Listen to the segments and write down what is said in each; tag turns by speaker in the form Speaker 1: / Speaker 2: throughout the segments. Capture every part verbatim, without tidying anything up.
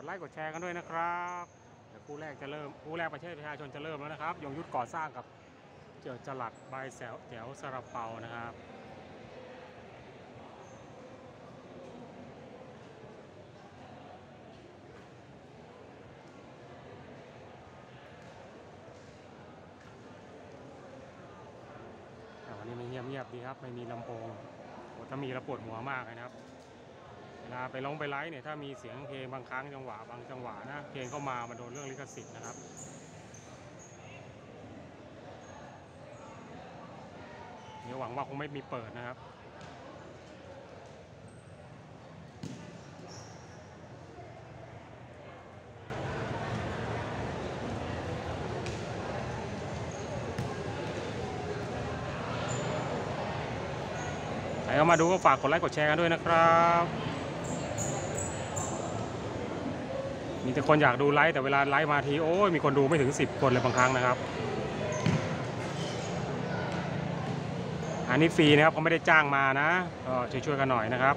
Speaker 1: ดไลค์กดแชร์กันด้วยนะครับเดี๋ยวคู่แรกจะเริ่มคู่แรกประเทศประชาชนจะเริ่มแล้วนะครับยงยุทธก่อสร้างกับเจิดจรัสใบแสวแถวสระเปานะครับวันนี้มันเงียบๆดีครับไม่มีลำโพงถ้ามีแล้วปวดหัวมากเลยนะครับเวลาไปร้องไปไลฟ์เนี่ยถ้ามีเสียงเพลงบางครั้งจังหวะบางจังหวะนะเพลงเข้ามามันโดนเรื่องลิขสิทธิ์นะครับเดี๋ยวหวังว่าคงไม่มีเปิดนะครับใครเข้ามาดูก็ฝากกดไลค์กดแชร์กันด้วยนะครับมีแต่คนอยากดูไลฟ์แต่เวลาไลฟ์มาทีโอ้ยมีคนดูไม่ถึงสิบคนเลยบางครั้งนะครับอันนี้ฟรีนะครับเขาไม่ได้จ้างมานะก็ช่วยๆกันหน่อยนะครับ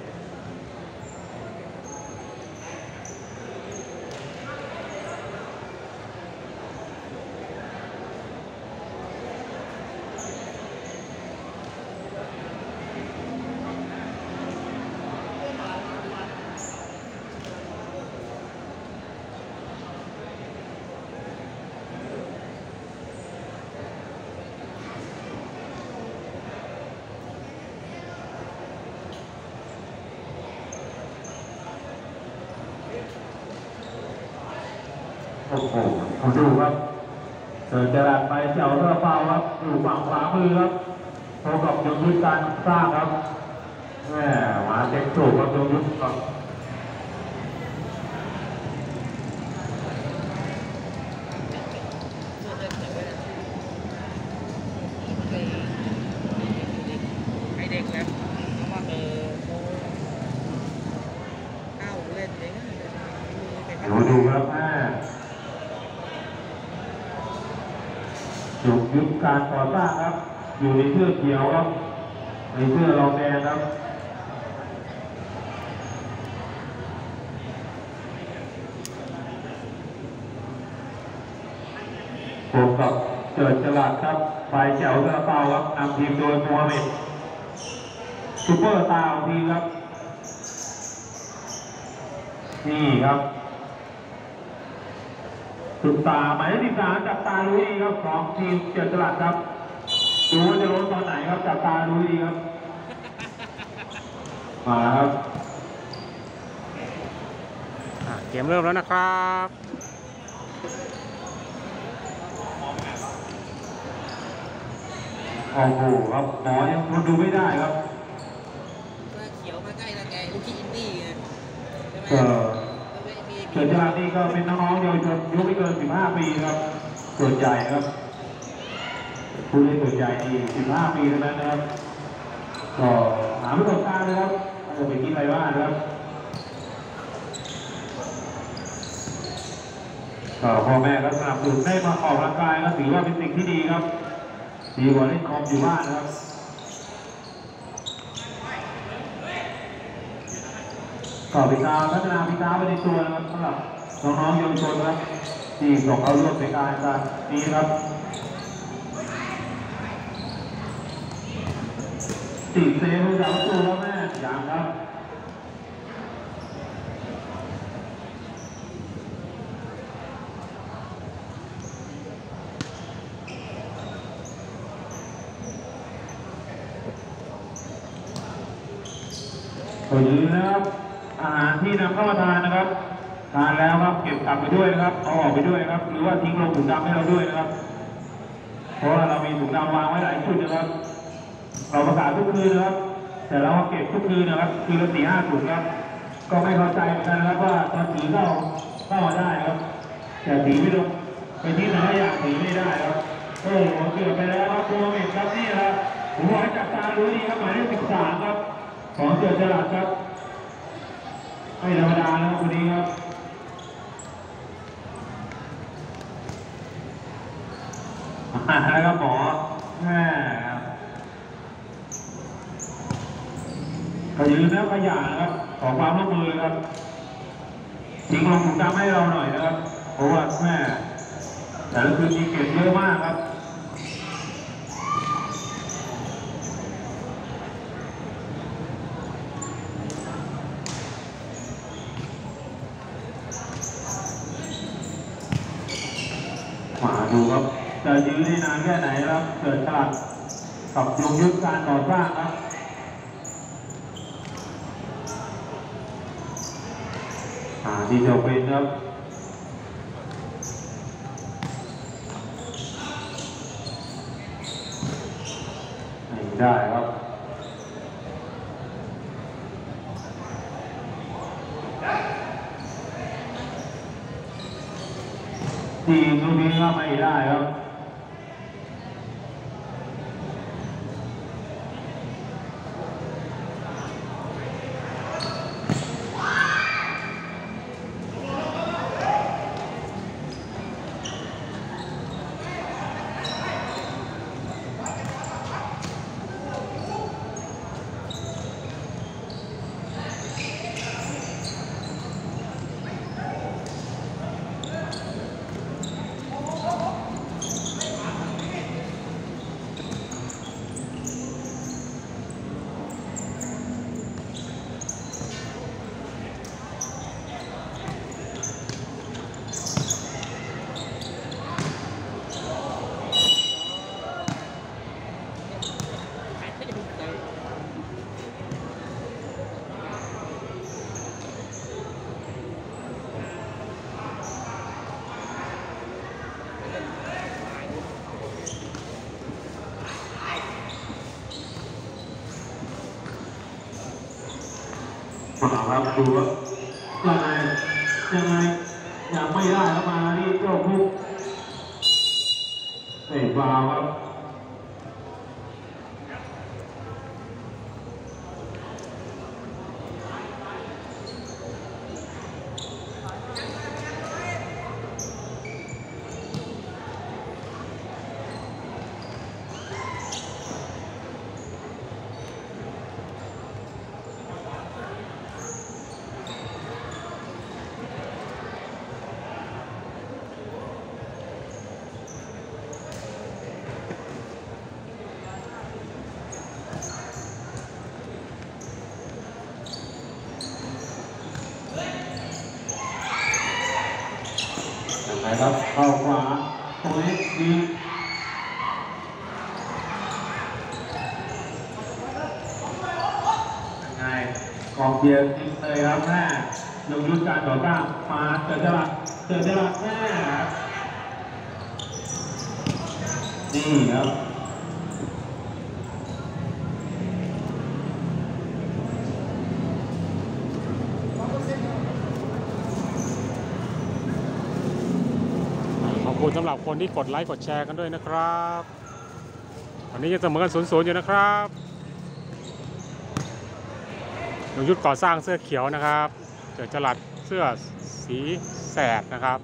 Speaker 2: โอ้โหผมดูครับเกิดจรัสไปเจ้าสระเปาครับอยู่ฝั่งขวามือครับพบกับยงยุทธการสร้างครับแหมมาเจ็กสูบครับยงยุทธครับ
Speaker 3: ไอเด็กแล้วเขาว่าเออเขาเข้าเล่นเอง
Speaker 2: ดูดูครับแม่ยงยุทธการก่อสร้างครับอยู่ในเสื้อเขียวครับในเสื้อรองแดงครับพบกับเจิดจรัสครับฝ่ายแจ๋วสระเปาครับนำทีมโดยโมฮัมเหม็ดซูเปอร์ตาร์ทีครับนี่ครับสุดตาหมายเลขที่สามจับตาลุยครับของทีมเจิดจรัสครับดูว่าจะล้นตอนไหนครับจับตาลุยครับมาครับ
Speaker 1: เกมเริ่มแล้วนะครับ
Speaker 2: โอ้โหครับหมอยังคนดูไม่ได้ครับ
Speaker 3: เขียวมาใกล้แล้วไงลูกที่อินดี้ไง
Speaker 2: เออเจิดจรัสนี่ก็เป็นน้องๆเยาวชนอายุไม่เกินสิบห้าปีครับส่วนใหญ่ครับผู้เล่นส่วนใหญ่ที่สิบห้าปีเท่านั้นนะครับก็หาประสบการณ์นะครับจะไปคิดอะไรบ้างนะครับก็พ่อแม่ก็สนับสนุนได้มาออกกำลังกายก็ถือว่าเป็นสิ่งที่ดีครับดีกว่าเล่นคอมอยู่บ้านนะครับก็เป็นการพัฒนาพิการไปในตัวนะครับสำหรับน้องๆเยาวชนครับที่ส่งเข้าร่วมในการการนี้ครับติดเซฟจากประตูแล้วแม่อย่างครับก็ยืนนะครับอาหารที่นำเข้ามาทานนะครับทานแล้วครับเก็บกลับไปด้วยนะครับเอาออกไปด้วยครับหรือว่าทิ้งลงถุงดำให้เราด้วยนะครับเพราะว่าเรามีถุงดำวางไว้หลายชุดนะครับเราประกาศทุกคืนนะครับแต่เราเก็บทุกคืนนะครับคืนละสี่ห้าถุงครับก็ไม่เข้าใจเหมือนกันนะครับว่าตอนถือเข้าเข้ามาได้ครับแต่ถือไม่ลงไปที่ไหนอยากถือไม่ได้ครับโอ้โหเกือบไปแล้วครับตัวเม็ดครับนี่ครับผมบอกให้จับตาดูนี่ครับหมายเลขสิบสามครับของเจิดจรัสครับไม่ธรรมดานะครับคนนี้ครับนะครับหมอแม่ก็ยืนแล้วขยันนะครับขอความร่วมมือครับ
Speaker 3: เ
Speaker 2: ทิ้งลงถุงดำให้เราหน่อยนะครับเพราะว่าแม่แต่ละคืนมีเก็บเยอะมากครับมาดูครับจะยื้อได้นานแค่ไหนครับเกิดฉลาดกับยงยุทธการต่อสร้างครับอ่าที่เดียวเป็นครับไม่ได้ครับทีมลูกนี้ก็ไม่ได้ครับมาครับดูว่ายังไงยังไงยังไม่ได้แล้วมาที่เจ้าพุกเตะบาครับครับเข้าขวาตรงนี้ดียังไงกองเชียร์ทิ้งเลยครับแม่ยงยุทธการต่อต้านมาเจอจังหวะเจอจังหวะแม่นี่ครับ
Speaker 1: ขอบคุณสำหรับคนที่กดไลค์กดแชร์กันด้วยนะครับวันนี้ยังเสมอกันศูนย์ศูนย์อยู่นะครับยงยุทธก่อสร้างเสื้อเขียวนะครับเกิดจรัสเสื้อสีแสดนะครับ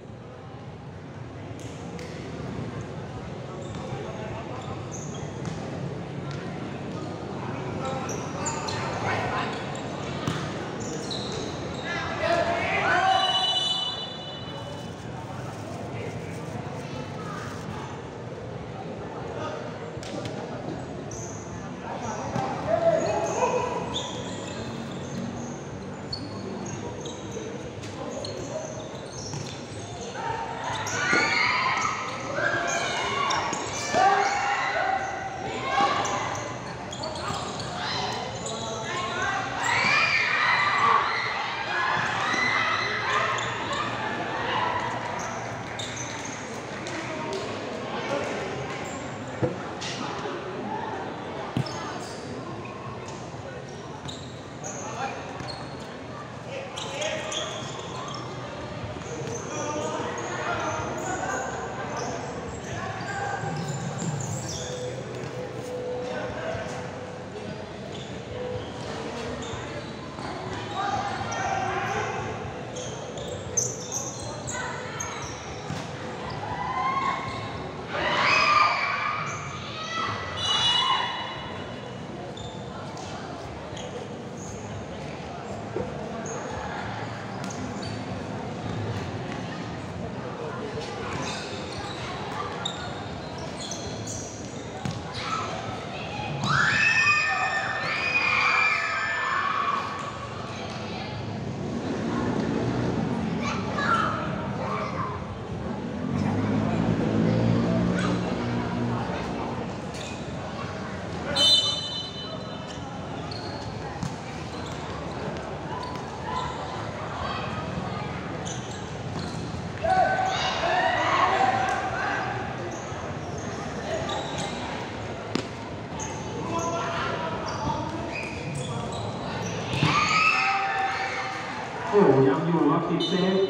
Speaker 2: ครับติดเซฟ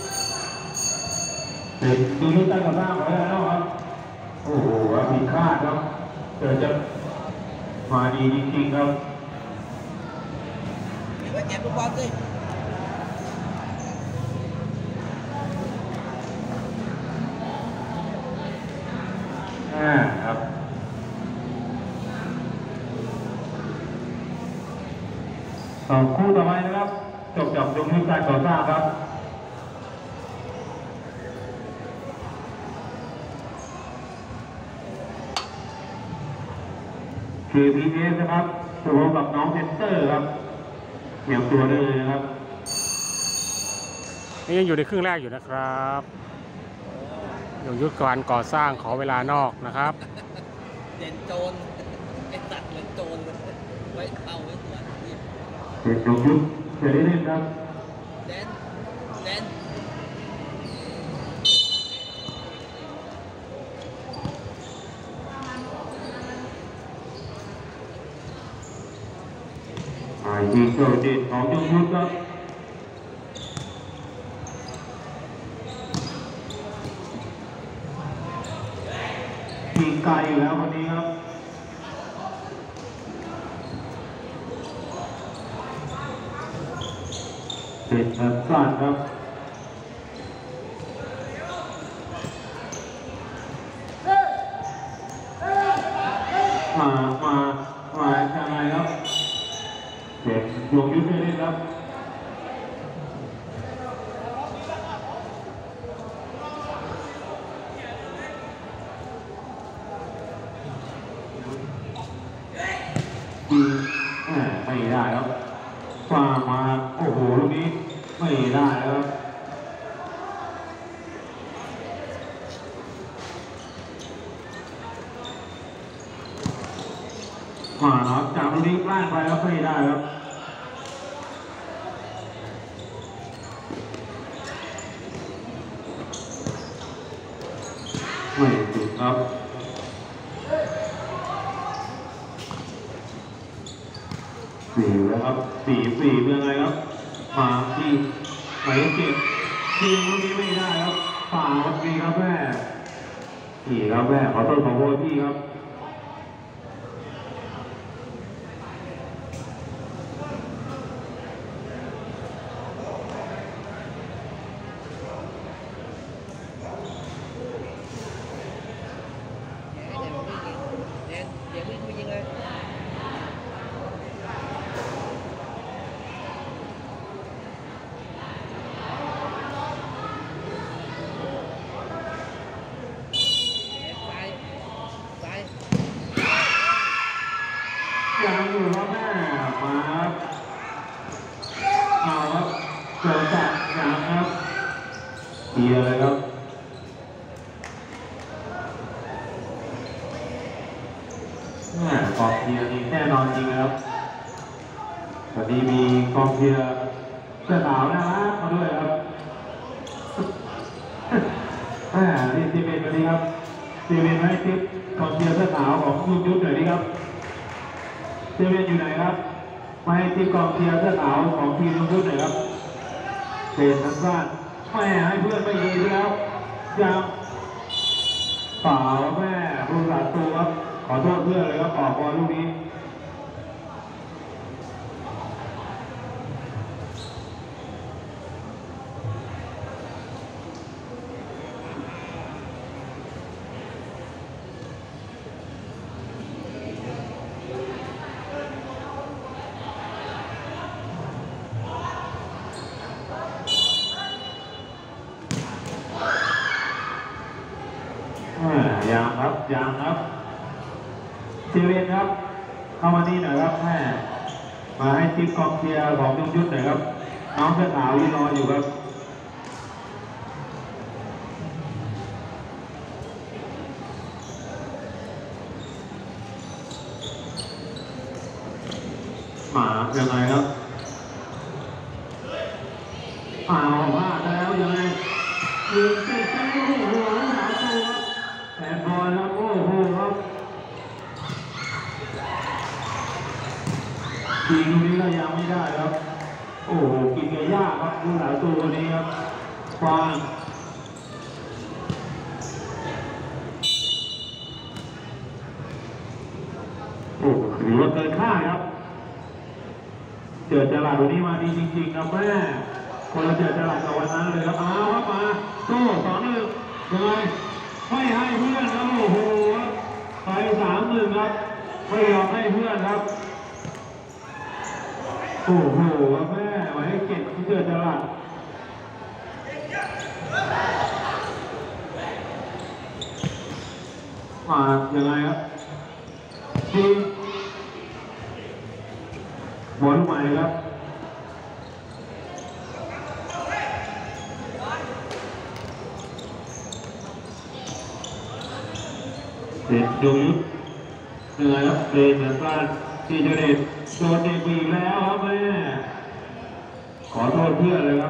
Speaker 2: ติดดูที่ใต้กระบ้างไว้แล้วครับโอ้โหผิดคาดครับเกิดจะมาดีจริงๆครับ
Speaker 3: เดี๋ยวไปเก็บลูกบอลสิ
Speaker 2: อ่าครับต่อคู่ต่อไปนะครับจบจากยงยุทธการก่อสร้างครับ เค พี เอส นะครับตัวกับน้องเซนเตอร์ครับเตรียมตัวได้เลยนะครับ
Speaker 1: นี่ยังอยู่ในครึ่งแรกอยู่นะครับยงยุทธการก่อสร้างขอเวลานอกนะครับ
Speaker 3: เด่นโจรไอ้สัตว์เหมือนโจรเลยไว้เอาไว้สวนนี่
Speaker 2: เป็นยงยุทธจะได้เล่นครับ
Speaker 3: เด่นเด่น
Speaker 2: อ่ายิงโดดเด่นของยงยุทธครับยิงไกลอยู่แล้วคนนี้ครับเป็นแบบสั้นครับมามามายังไงครับเด็กยงยุทธได้เล่นครับยิงแหม่ไม่ได้ครับฝ่ามาโอ้โหลูกนี้ไม่ได้ครับมาครับจากลูกนี้ล่างไปแล้วไม่ได้ครับไม่ถึงครับสี่แล้วครับสี่สี่เป็นยังไงครับมาที่หมายเลขเจ็ดทีมลูกนี้ไม่ได้ครับฝ่าครับดีครับแม่สี่ครับแม่ขอโทษขอโทษพี่ครับ
Speaker 3: เด่นเดี๋ยววิ่งไปยิงเลยไปไป
Speaker 2: ยังอยู่ครับแม่มาครับเอาครับเกิดจากยังครับเดียวเลยครับแม่กองเชียร์นี่แน่นอนจริงนะครับวันนี้มีกองเชียร์เสื้อขาวนะฮะมาด้วยครับแม่นี่ทีมเอ็นวันนี้ครับทีมเอ็นให้ทิปกองเชียร์เสื้อขาวของยุทธยุทธหน่อยดีครับทีมเอ็นอยู่ไหนครับมาให้ทิปกองเชียร์เสื้อขาวของทีมยุทธยุทธหน่อยครับเศษสั้นๆแม่ให้เพื่อนไม่ดีแล้วยังเปล่าแม่ผู้สาตัวครับขอโทษเพื่อนเลยครับออกบอลลูกนี้ยังครับยังครับเซเว่นครับเข้ามานี่หน่อยครับแม่มาให้ทีมกองเชียร์ของยงยุทธหน่อยครับน้องเสื้อขาวยืนรออยู่ครับมายังไงครับเอาพลาดแล้วยังไงยิงติดใจโอ้โหหาตัวครับแอนบอลครับโอ้โหครับยิงตรงนี้ก็ยังไม่ได้ครับโอ้โหกินกันยากครับผู้สาวตัวคนนี้ครับฟางโอ้ถือว่าเกินคาดครับเจอจลาดวันนี้มาดีจริงๆครับแม่คนละเจอจลาดกับวันนั้นเลยครับเอาครับมาโต้สองหนึ่งยังไงไม่ให้เพื่อนครับโอ้โหไปสามหนึ่งครับไม่ยอมให้เพื่อนครับโอ้โหแม่ไว้ให้เก็บที่เจอจลาดมายังไงครับทีบอลใหม่ครับเด็ดดูยุทธเหนื่อยครับเดินเหมือนกันที่จะเด็ดโดนเด็กอีกแล้วครับแม่ขอโทษเพื่อนเลยครับ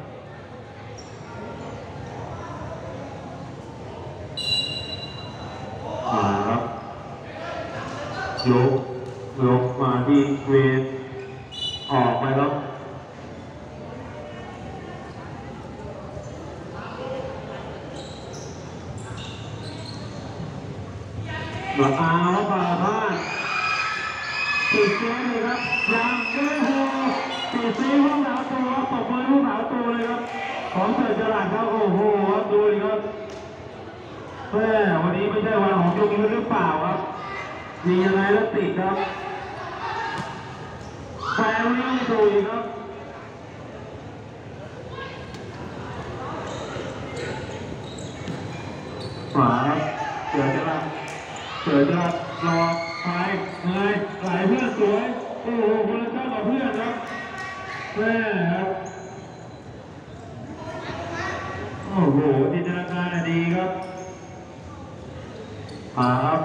Speaker 2: มาครับยกยกมาที่เวทออกไปครับหลับตาแล้วป่าบ้านติดเชื้อเลยครับยังไม่โหติดซีลูกสาวตัวตบมือลูกสาวตัวเลยครับของเสือจรัสครับโอ้โหดูดิครับแม่วันนี้ไม่ใช่วันของยกนิ้วหรือเปล่าครับมียังไงแล้วติดครับแฟนวิ่งดูอีกครับขวาครับเสือจรัสเสือจรัสรอไปเงยไหลเพื่อนสวยโอ้โหคนละเจ้ากับเพื่อนครับแม่ครับโอ้โหจินตนาการดีครับมาครับ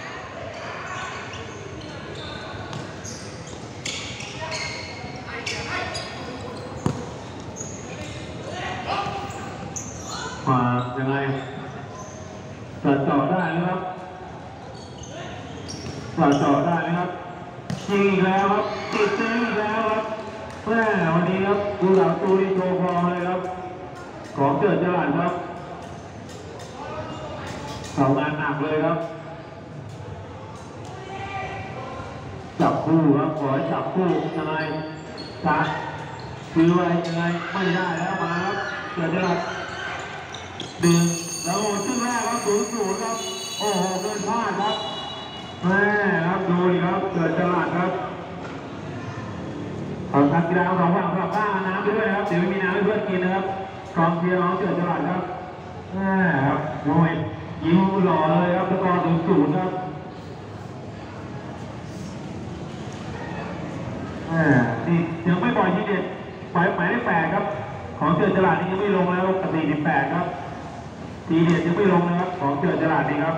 Speaker 2: มายังไงตัดต่อได้ไหมครับตัดต่อได้ไหมครับยิงอีกแล้วครับติดเซฟอีกแล้วครับแม่วันนี้ครับดูหลังตูนี่โชว์ฟอร์มเลยครับของเกิดจรัสครับทำงานหนักเลยครับจับคู่ครับขอให้จับคู่ยังไงจัดคือไว้ยังไงไม่ได้แล้วมาครับเกิดจรัสดึงแล้วโอ้ชื่อแรกครับศูนย์ศูนย์ครับโอ้โหเกินพลาดครับแม่ครับดูดิครับเกิดจรัสครับขอทักกีฬาของฝั่งฝั่งข้างน้ำไปด้วยนะครับเดี๋ยวไม่มีน้ำให้เพื่อนกินนะครับกองเชียร์ของเกิดจรัสครับแม่ครับโอ้ยยิงหล่อเลยครับตะกอนศูนย์ศูนย์ครับแม่นี่ยังไม่ปล่อยทีเด็ดหมายหมายเลขแปดครับของเกิดจรัสนี่ยังไม่ลงแล้วกับสี่สิบแปดครับทีเด็ดยังไม่ลงนะครับของเกิดจรัสนี่ครับ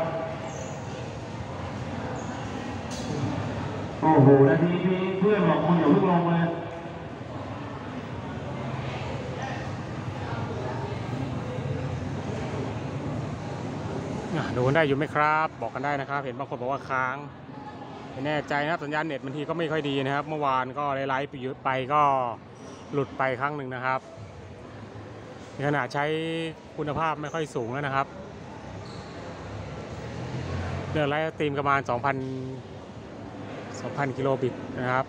Speaker 2: โอ้โหนาทีนี้เพื่อนบอกคุณอย่าเพิ่งลงเลย
Speaker 1: ดูกันได้อยู่ไหมครับบอกกันได้นะครับเห็นบางคนบอกว่าค้างไม่แน่ใจนะครับสัญญาณเน็ตบางทีก็ไม่ค่อยดีนะครับเมื่อวานก็ไลฟ์ไปเยอะไปก็หลุดไปครั้งหนึ่งนะครับในขณะใช้คุณภาพไม่ค่อยสูงแล้วนะครับเรื่องไลฟ์สตรีมประมาณ สองพัน สองพัน กิโลบิตนะครับ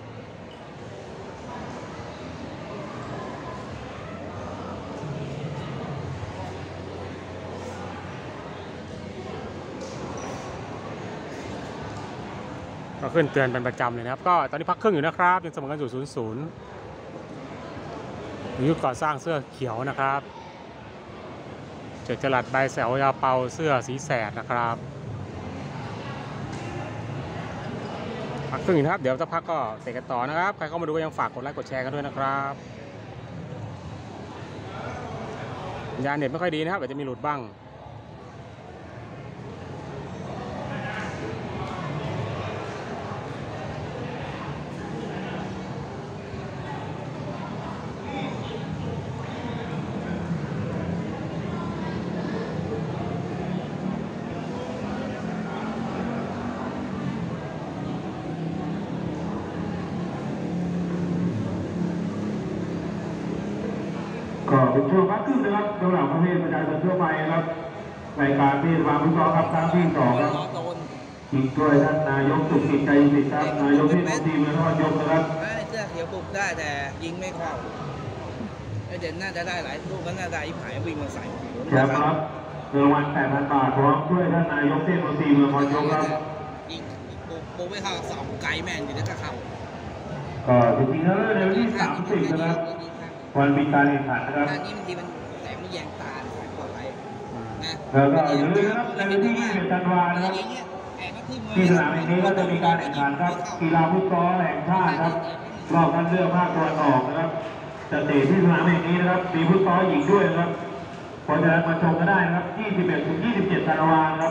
Speaker 1: ก็ขึ้นเตือนเป็นประจำเลยนะครับก็ตอนนี้พักครึ่งอยู่นะครับยังเสมอกันอยู่ศูนย์ศูนย์ยุทธก่อสร้างเสื้อเขียวนะครับเจิดจรัสใบแสวยาเปาเสื้อสีแสดนะครับพักครึ่งนะครับเดี๋ยวจะพักก็เตะกันต่อนะครับใครเข้ามาดูก็ยังฝากกดไลค์กดแชร์กันด้วยนะครับสัญญาณเน็ตไม่ค่อยดีนะครับอาจจะมีหลุดบ้าง
Speaker 2: เป็นช่วงพักครึ่งนะครับสำหรับประเภทประชาชนทั่วไปครับรายการที่วางฟุตซอลครับครั้งที่สองครับ
Speaker 3: รอโดน
Speaker 2: อีกด้วยท่านนายกสุขิตใจสิทธิ์ครับนายกเทศมนตรีเมืองนครนายกนะครับ
Speaker 3: ไอ้เสื้อเขียวปลุกได้แต่ยิงไม่เข้าไอ้เด่นน่าจะได้หลายลูกก็น่าได้อีผายวิ่งมาใส่
Speaker 2: แชมป์ครับรางวัลแปดพันบาทพร้อมด้วยท่านนายกเทศมนตรีเมืองนครนายกครับ
Speaker 3: ยิงปลุกปลุกไม่เข้าสองไกลแม่นอยู่ในถ้าเข้า
Speaker 2: ก็จริงๆแล้วในวันที่สามสิบนะครับวันมีการแข่งขันนะครับ
Speaker 3: อันนี้บางทีมันแสงมันแยงตาแสงกว่าไรนะ
Speaker 2: แล้วก็อย่าลืมนะครับในวันที่ยี่สิบธันวาคมนะครับที่สนามแห่งนี้ก็จะมีการแข่งขันครับกีฬาฟุตซอลแห่งชาติครับรอบคัดเลือกภาคตะวันออกนะครับจะเตะที่สนามแห่งนี้นะครับมีฟุตซอลหญิงด้วยนะครับเพราะฉะนั้นมาชมกันได้นะครับยี่สิบเอ็ดถึงยี่สิบเจ็ดธันวาคมครับ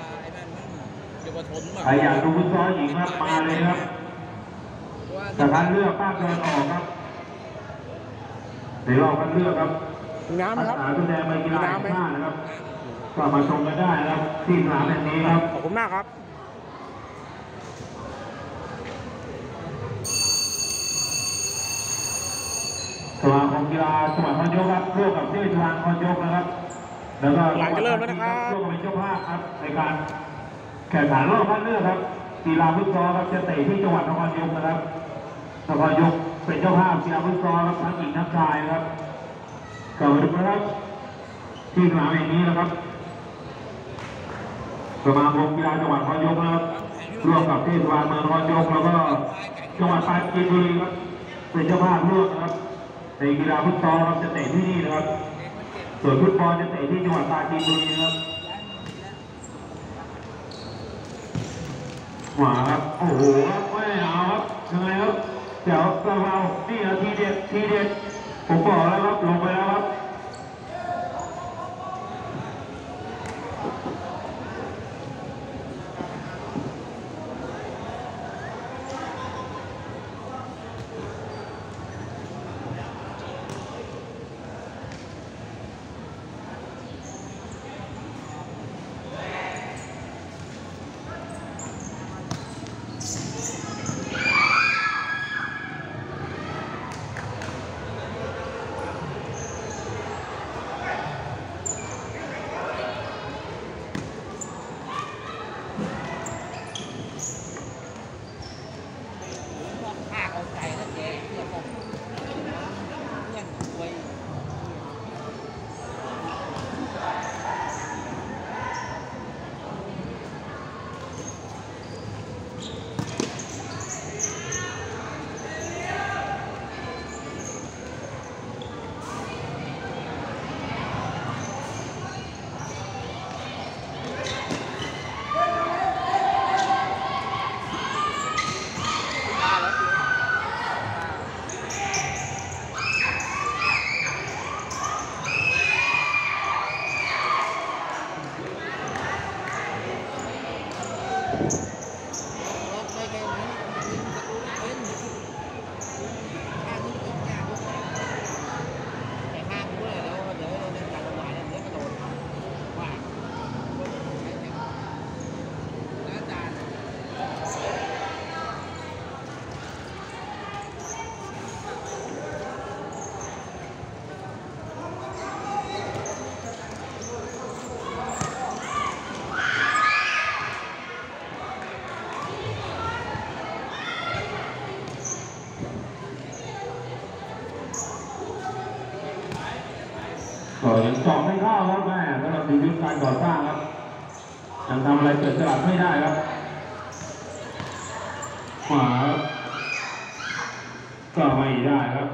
Speaker 2: ใครอยากดูฟุตซอลหญิงครับมาเลยครับจะคัดเลือกภาคตะวันออกครับในรอบคัดเลือกครับ
Speaker 1: มีน้ำไหมครับ
Speaker 2: อาสาแสดงกีฬาแห่งชาตินะครับก็มาชมกันได้นะครับที่สนามแห่งนี้ครับ
Speaker 1: ขอบคุณมากครับ
Speaker 2: สมาคมกีฬาจังหวัดนครนายกครับร่วมกับเทศบาลนครนายกนะครับแล้วก็
Speaker 1: หลังจะเริ่มแล้วนะครับ
Speaker 2: ร่วมกับเป็นเจ้าภาพครับในการแข่งขันรอบคัดเลือกครับกีฬาฟุตซอลครับจะเตะที่จังหวัดนครนายกนะครับนครนายกเป็นเจ้าภาพกีฬาฟุตซอลครับทั้งหญิงทั้งชายครับก็มาดูนะครับที่สนามแห่งนี้นะครับสมาคมกีฬาจังหวัดนครนายกนะครับร่วมกับเทศบาลเมืองนครนายกแล้วก็จังหวัดปราจีนบุรีครับเป็นเจ้าภาพร่วมนะครับในกีฬาฟุตซอลครับจะเตะที่นี่นะครับส่วนฟุตบอลจะเตะที่จังหวัดปราจีนบุรีนะครับหวาครับโอ้โหครับไม่เอาครับยังไงครับเดี๋ยวเราเรานี่นะทีเด็ดทีเด็ดผมบอกแล้วครับลงไปแล้วครับ
Speaker 3: ข้าเอาใจแล้วแกเพื่อผมเงี้ยรวย
Speaker 2: ก็ยังสอบไม่เข้าครับแม่สำหรับทีมยุทธการก่อสร้างครับยังทำอะไรเกิดสลัดไม่ได้ครับขวาก็ไม่ได้ครับ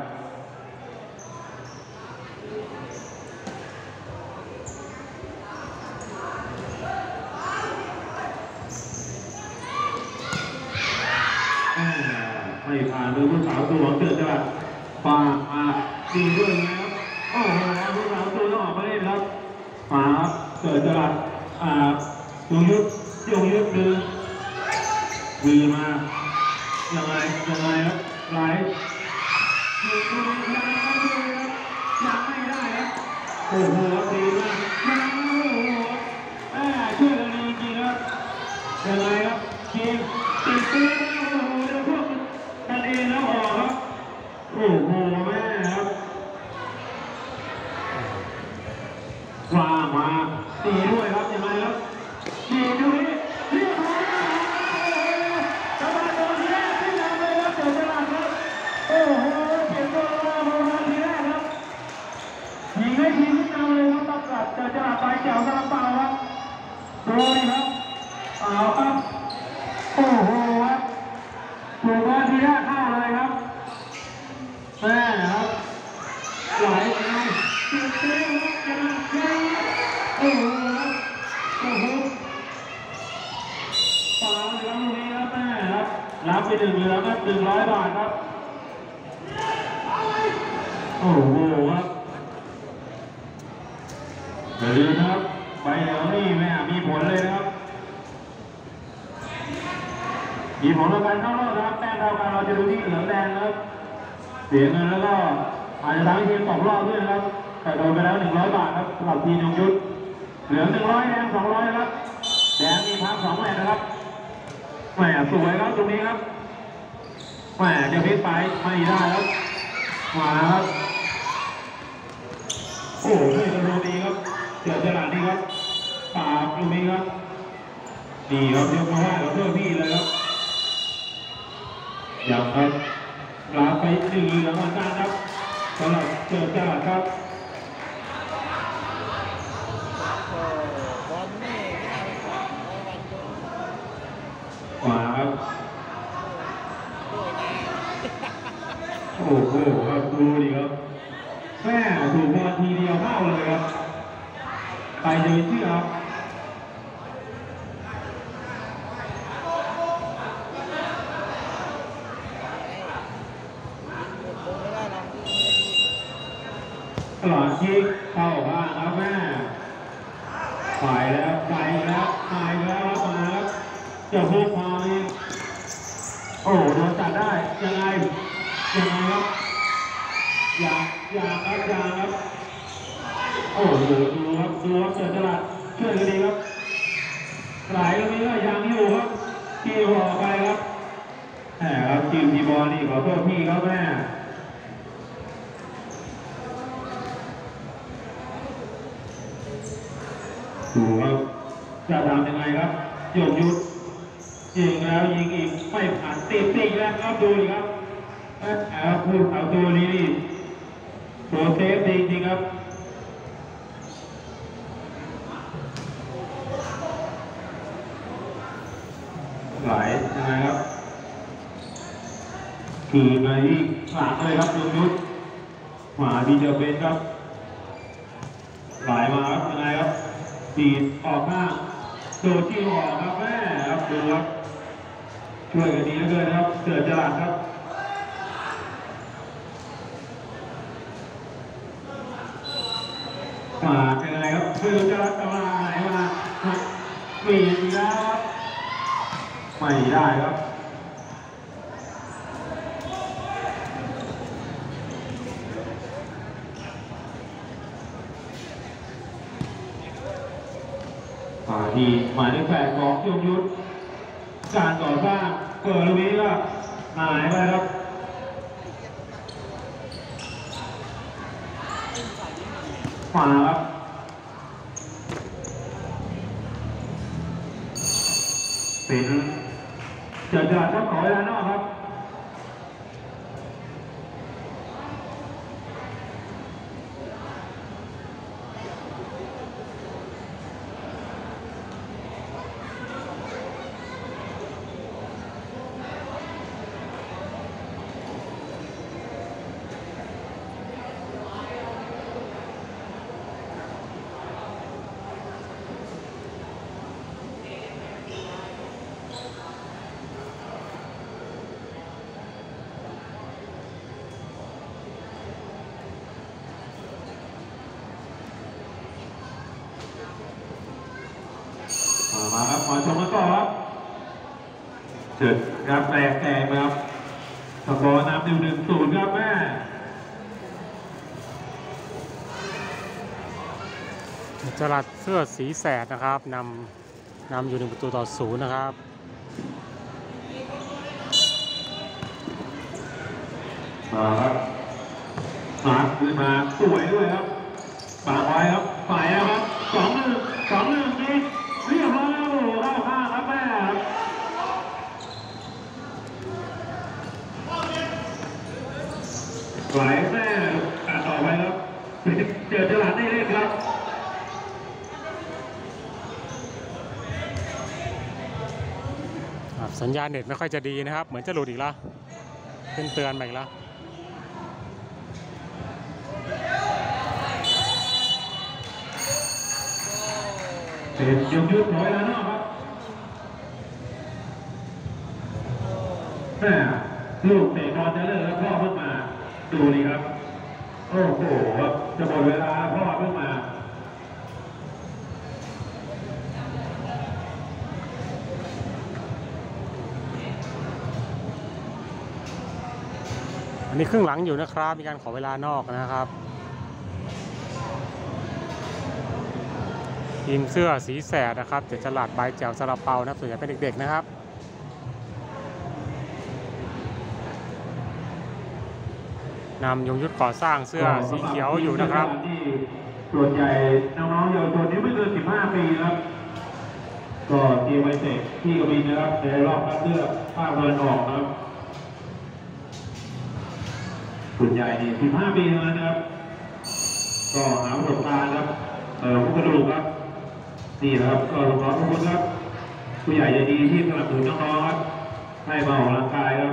Speaker 2: ไม่ผ่านโดยผู้สาวตัวเกิดสลัดปามาดีด้วยนะครับโอ้โหผู้สาวตัวต้องออกมาเล่นครับมาเกิดสลัดอ่ายงยุทธยงยุทธดึงวีมายังไงยังไงครับไหลยังไม่ได้ยังไม่ได้ครับโอ้โหดีมากยังโอ้โหแม่ช่วยกันดีจริงครับยังไงครับทีมติดตัวโอ้โหเดี๋ยวพวกกันเองแล้วออกครับโอ้โหแม่ครับดิครับเอาครับโอ้โหครับถูกบอลทีแรกเข้าเลยครับแม่ครับไหลไปติดเตี้ยวครับกำลังเตี้ยวโอ้โหครับโอ้โหฝาเหลืองตรงนี้ครับแม่ครับรับไปหนึ่งเหลืองครับหนึ่งร้อยบาทครับโอ้โหครับอย่าลืมนะครับใบเหลืองนี่แม่มีผลเลยนะครับมีผลต่อการเข้ารอบนะครับแต้มเท่ากันเราจะดูที่เหลืองแดงนะครับเสียเงินแล้วก็อาจจะทำให้ทีมตกรอบด้วยนะครับแต่โดนไปแล้วหนึ่งร้อยบาทครับสำหรับทีมยงยุทธเหลืองหนึ่งร้อยแดงสองร้อยครับแดงมีพักสองแมตช์นะครับแหมสวยครับตรงนี้ครับแหมจะพลิกไปไม่ได้ครับมาครับโอ้โหช่วยกันดูดีครับเสือฉลาดนี่ครับปาบตรงนี้ครับนี่ครับยกมาว่าเราเพื่อพี่เลยครับอย่างครับลาไปหนึ่งเหลืองเหมือนกันครับสำหรับเสือฉลาดครับ
Speaker 3: โอ้บอลนี่ไม่เอาขวาเอาวันโดน
Speaker 2: ขวาครับ
Speaker 3: ด้วยนะ
Speaker 2: โอ้โหครับดูดิครับแม่ถูกบอลทีเดียวเข้าเลยครับไปเดินเชื่อครับตลอดที่เข้าบ้างครับแม่ไปแล้วไปแล้วไปแล้วครับมาครับจะพูดพอนี่โอ้โดนตัดได้ยังไงยังไงครับอย่าอย่าครับอย่าครับโอ้โหดูครับดูครับเสือฉลาดช่วยกันดีครับไหลตรงนี้ก็ยังอยู่ครับที่หัวไปครับแหมครับทีมทีบอลนี่ขอโทษพี่ครับแม่ดูครับจะทำยังไงครับโยกยุดยิงแล้วยิงอีกไม่ผ่านติดติดแล้วครับดูดิครับเอาพูดเอาตัวนี้นี่ตัวเซฟจริงๆครับไหลยังไงครับคืนมาที่หลังเลยครับโยกยุดหมาดีเจอเป็นครับไหลมาครับยังไงครับตีดออกข้างโดดที่ออกครับแม่ครับดูครับช่วยกันดีเหลือเกินครับเสือฉลาดครับมาเป็นอะไรครับเสือฉลาดจะมาไหนมาปีนอีกแล้วครับไม่ได้ครับมาที่หมายเลขแปดของยงยุทธการก่อสร้างเปิดลูกนี้ก็หายไปครับขวาครับเป็นเจิดจรัสครับขอเวลานอกครับมาครับมาชมกันต่อครับเจิดครับแตกแตกครับสกอร์นำหนึ่งหนึ่งศูนย์ครับแม่
Speaker 1: จรัสเสื้อสีแสดนะครับนำนำอยู่หนึ่งประตูต่อศูนย์นะครับ
Speaker 2: มาครับมาขึ้นมาสวยด้วยครับปากไว้ครับฝ่ายแล้วครับสองหนึ่งสองหนึ่งนี่เรียบร้อยแล้วโอ้โหเข้าข้างครับแม่ครับไหลแม่ตัดต่อไปครับเจอฉลาดได้เล่นครับ
Speaker 1: ครับสัญญาณเน็ตไม่ค่อยจะดีนะครับเหมือนจะหลุดอีกแล้วขึ้นเตือนมาอีกแล้ว
Speaker 2: เป็นยุดยุดถอยแล้วเนาะครับแม่ลูกเตะบอลจะเลิกแล้วพ่อเพิ่งมาดูนี่ครับโอ้โหจะหมดเวลาพ่อเพิ่งมา
Speaker 1: อันนี้ครึ่งหลังอยู่นะครับมีการขอเวลานอกนะครับทีมเสื้อสีแสดนะครับเจ็ดฉลาดใบแจวซาลาเปานะส่วนใหญ่เป็นเด็กๆนะครับนำยงยุทธก่อสร้างเสื้อสีเขียวอยู่นะครับ
Speaker 2: ที่ส่วนใหญ่น้องๆเยาวชนนี้ไม่เกินสิบห้าปีครับก็ทีมไวเทคที่กบินนะครับในรอบคัดเลือกภาคตะวันออกนะครับส่วนใหญ่นี่สิบห้าปีเท่านั้นนะครับก็หาประสบการณ์ครับเอ่อผู้กระดูกครับนี่นะครับก็ขอบคุณครับผู้ใหญ่ใจดีที่สนับสนุนน้องๆครับให้มาออกกำลังกายครับ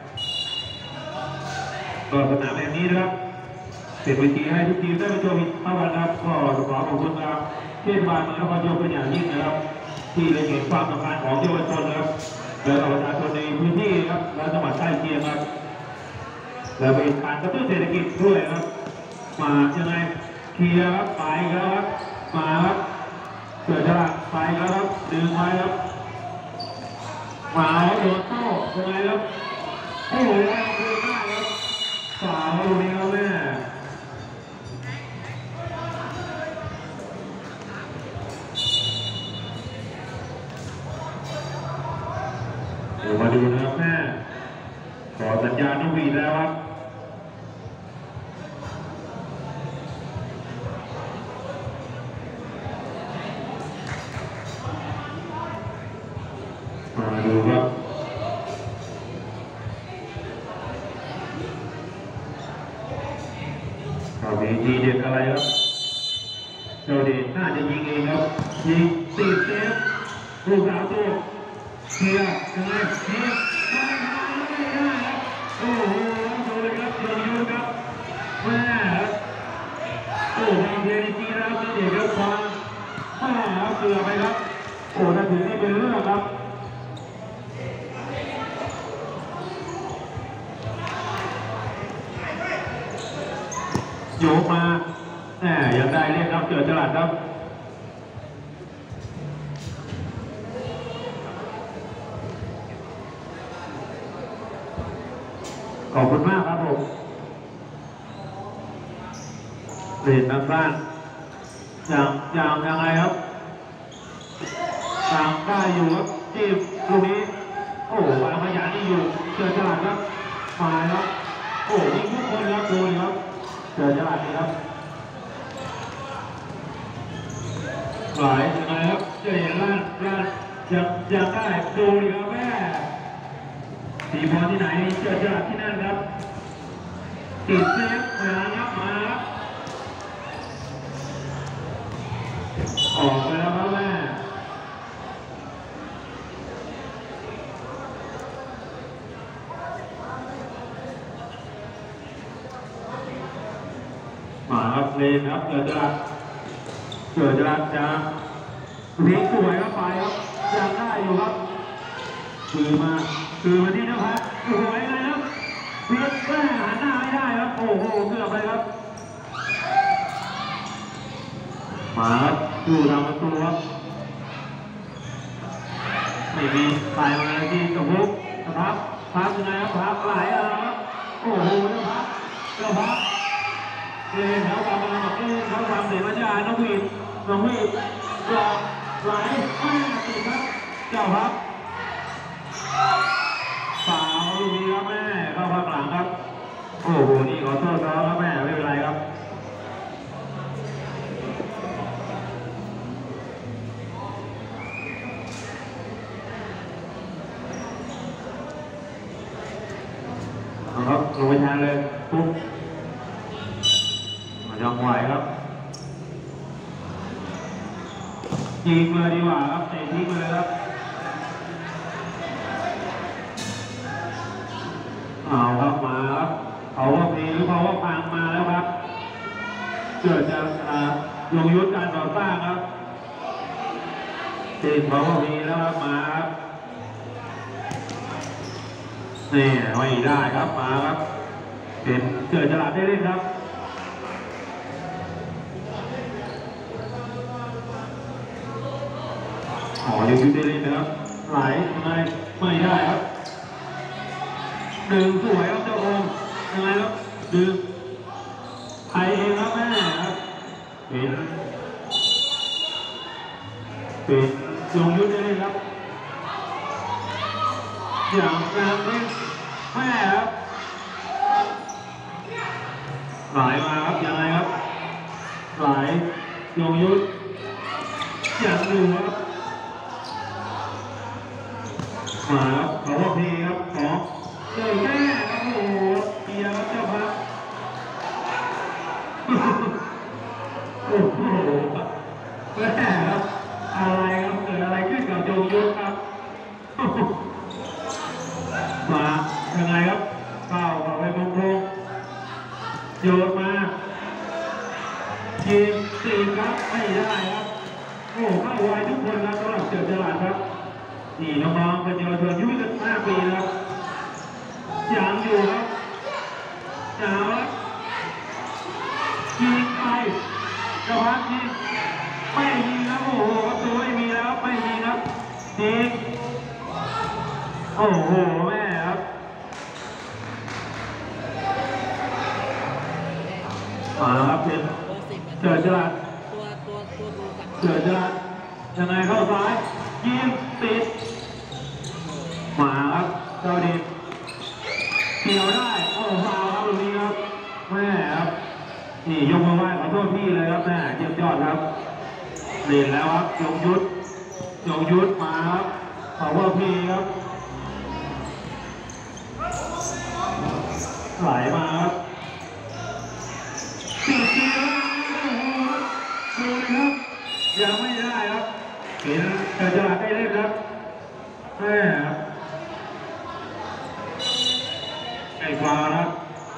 Speaker 2: ก็สนามแบบนี้นะครับเป็นเวทีให้ทุกทีมได้ไปชมอีกครั้งนะครับก็ขอขอบคุณครับเทศบาลเมืองนครปฐมเป็นอย่างยิ่งนะครับที่ได้เห็นความสำคัญของเยาวชนนะครับและประชาชนในพื้นที่ครับและจังหวัดใกล้เคียงครับและเป็นการกระตุ้นเศรษฐกิจด้วยครับมายังไงเคลียร์ครับไปแล้วครับมาครับเกิดจะไปแล้วครับดึงไว้ครับมาแล้วโดนโต้ยังไงครับโอ้โหแรงคือมากครับสาวตรงนี้ครับแม่เดี๋ยวมาดูนะครับแม่ขอสัญญาณนกหวีดแล้วครับมาดูครับข่าวดีทีเด็ดอะไรครับเจ้าเด็ดน่าจะยิงเองครับยิงตีเซฟลูกสาวตัวเคลียร์ยังไงเคลียร์ไม่ได้ไม่ได้ครับโอ้โหดูเลยครับยงยุทธครับแม่โอ้โหเพียรจริงนะครับเด็กครับความแม่ครับเกือบไปครับโอ้ถ้าถึงนี่เป็นเรื่องครับโยกมาแหมยังได้เล่นครับเกิดจลัดครับขอบคุณมากครับผมเรียนทางบ้านอย่างอย่างยังไงครับอย่างได้อยู่ครับจีบลูกนี้โอ้วางขยันนี่อยู่เกิดจลัดครับมาครับโอ้ยิงทุกคนครับดูครับเกิดจลัดนี่ครับหลายยังไงครับจะเห็นล้านล้านยังยังได้ดูดีครับแม่ตีบอลที่ไหนเจอจลัดที่นั่นครับติดเซฟมาครับมาครับออกไปแล้วครับแม่มาครับเลนครับเจอจลัดเกิดจะจะเลี้ยงสวยครับไปครับยังได้อยู่ครับคือมาคือมาที่นะครับสวยเลยครับเลี้ยงแม่หันหน้าไม่ได้ครับโอ้โหเกือบไปครับมาครับดูทางประตูครับไม่มีใส่มาที่กระพุ้งนะครับพักยังไงครับพักไหลอะไรครับโอ้โหนะครับกระพักเลยเขาทำมาแบบนี้เขาทำเสียงมาจากน้องวีดน้องวีดหลอกไหลแม่ติดครับเจ้าครับสาวลูกนี้ครับแม่เข้าพักหลังครับโอ้โหนี่ขอโทษน้องครับแม่ไม่เป็นไรครับเอาครับลงไปทานเลยปุ๊บยังไหวครับยิงเลยดีกว่าครับเตะทิ้งเลยครับเอาครับมาครับเขาว่าพีหรือเขาว่าพังมาแล้วครับเกิดจากลงยุทธการก่อสร้างครับทีมเขาว่าพีแล้วครับมาครับนี่ไม่ได้ครับมาครับเป็นเกิดฉลาดได้เล่นครับอ๋อยังยุทธได้เล่นนะครับไหลยังไงไม่ได้ครับดึงสวยครับเจ้าโอมยังไงครับดึงไทยเองครับแม่ครับเป็นเป็นลงยุทธได้เล่นครับอย่างการเล่นแม่ครับไหลมาครับยังไงครับไหลลงยุทธอย่างดูครับมาครับเขาว่าพีครับสองเจอแม่ครับโอ้โหเกียร์ครับเจ้าพระโอ้โหแม่ครับอะไรครับเกิดอะไรขึ้นกับโจยุทธครับมายังไงครับเข้าเข้าไปตรงๆโยนมายิงตีครับไม่ได้ครับโอ้เข้าไวทุกคนครับสำหรับเจิดฉลาดครับนี่น้องๆเป็นเยาวชนอายุสิบห้าปีนะครับยังอยู่ครับยาวครับยิงไปกระพัดยิงไม่ยิงครับโอ้โหครับตัวไม่มีแล้วไม่ยิงครับยิงโอ้โหแม่ครับมาครับเป็นเจิดฉลาด
Speaker 3: ตัวตัวตัวดูสัก
Speaker 2: เจิดฉลาดยังไงเข้าซ้ายยิงติดมาครับเจ้าดิบเกี่ยวได้โอ้ฟาวครับตรงนี้ครับแม่ครับนี่ยกมือไหว้ขอโทษพี่เลยครับแม่เยี่ยมยอดครับเล่นแล้วครับยงยุทธยงยุทธมาครับขอว่าพี่ครับไหลมาครับติดเกียร์ดูนะครับยังไม่ได้ครับเห็นแต่จะได้เล่นครับแม่ครับไอ้ฟาวครับ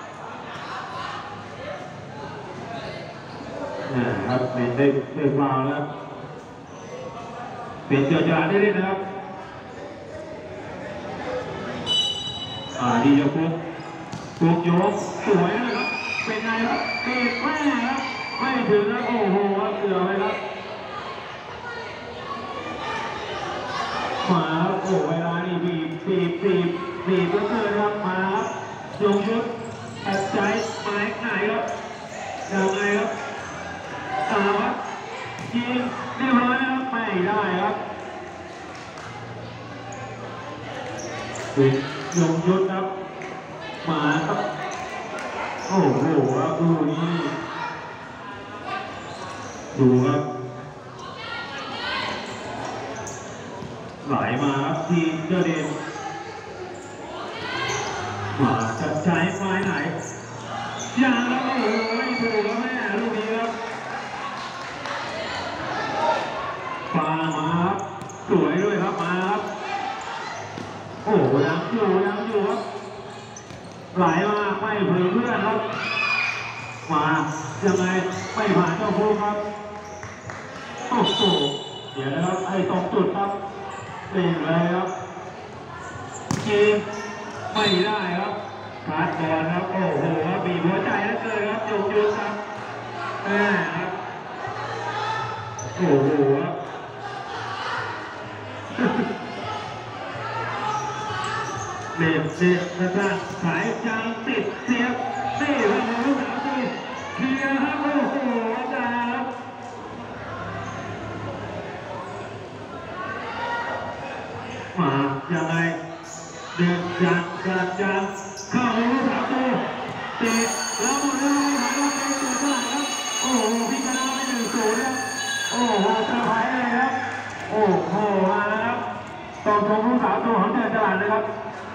Speaker 2: นะครับเป็นได้ได้ฟาวแล้วเป็นเจือจานได้เล่นนะครับอ่าดีจะปุ๊บปุ๊บโยกสวยนะครับเป็นไงครับเตะแม่ครับไม่ถึงนะโอ้โหเสือไปครับมาครับโอ้เวลานี่บีบบีบบีบบีบก็เกินครับมาครับยงยุทธตัดใจหมายไหนครับยังไงครับตาครับยิงเรียบร้อยครับไม่ได้ครับเป็นยงยุทธครับมาครับโอ้โหครับดูนี่ดูครับไหลมาครับทีมเจ้าเด่นมาจะใช้ไม้ไหนอย่างแล้วโอ้โหไม่ถูกแล้วแม่ลูกนี้ครับปามาครับสวยด้วยครับมาครับโอ้โหยังอยู่ยังอยู่ครับไหลมาไม่เผื่อเพื่อนครับมายังไงไม่ผ่านเจ้าพูครับโอ้โหเดี๋ยวนะครับไอ้ตรงจุดครับเล่นเลยครับยิงไม่ได้ครับขาดก่อนครับโอ้โหบีบหัวใจแล้วเกินครับยงยุทธครับแม่ครับโอ้โหครับเด็ดเด็ดนะครับสายจางติดเสียบนี่ครับลูกสาวตีเคลียร์ครับโอ้โหจ้าครับมายังไงเด็ดจางจางจางเข้าลูกสาวตีติดแล้วหมดเลยหายไปตัวเท่าไหร่ครับโอ้โหพิจารณาไปหนึ่งศูนย์ครับโอ้โหจะหายเลยครับโอ้โหมาครับต้องชมลูกสาวตัวของเจ้าตลาดเลยครับ